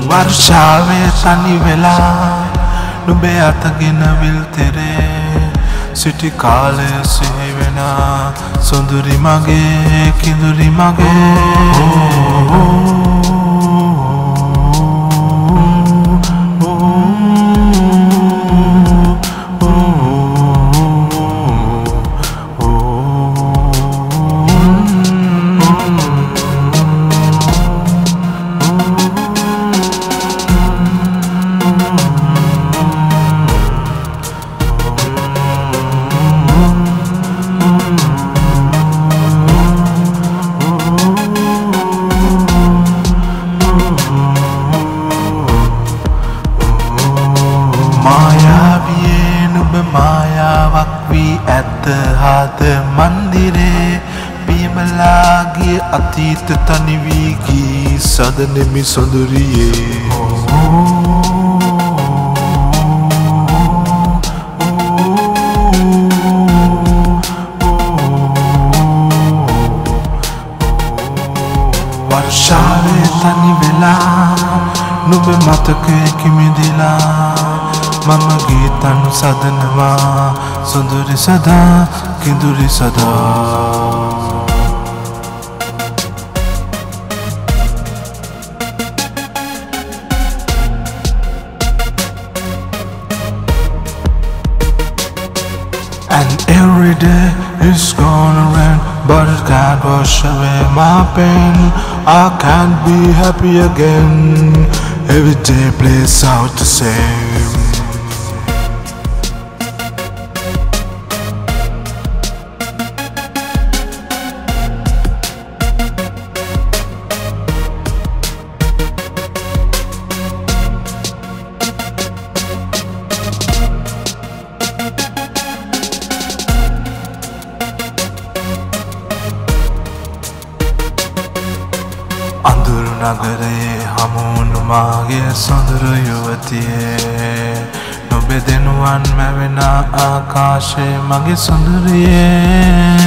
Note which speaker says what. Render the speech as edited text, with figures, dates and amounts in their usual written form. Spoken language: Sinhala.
Speaker 1: වර්ෂාවේ තනි වෙලා නුඹේ අතගෙන විල් තෙරේ සිටි කාලය සිහි වෙන සොඳුරි මගේ කිඳුරි මගේ මායාවියේ නුඹ මායාවක් වී ඇත හද මන්දිරේ පියමලාගේ අතීත තනි වී ගී සදනෙමි සොඳුරියේ වර්ෂාවේ තනි වෙලා නුඹ මතකයේ කිමිදිලා මම ගීතන් සදනවා සොඳුරි සදා කිඳුරි සදා And every day is gonna rain, but it can't wash away my pain. I can't be happy again. Every day plays out the same. අඳුරු නගරයේ හමුවුණු මාගේ සොඳුරු යුවතියේ නොබෙදෙනුවන් මැවෙන ආකාශයේ මගේ සොඳුරියේ